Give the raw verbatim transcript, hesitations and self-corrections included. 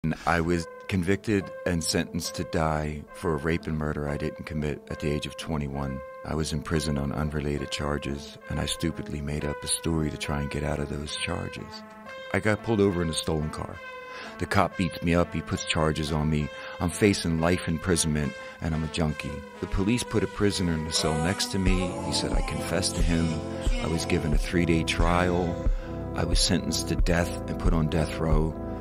I was convicted and sentenced to die for a rape and murder I didn't commit at the age of twenty-one. I was in prison on unrelated charges, and I stupidly made up a story to try and get out of those charges. I got pulled over in a stolen car. The cop beats me up, he puts charges on me. I'm facing life imprisonment, and I'm a junkie. The police put a prisoner in the cell next to me. He said I confessed to him. I was given a three-day trial. I was sentenced to death and put on death row.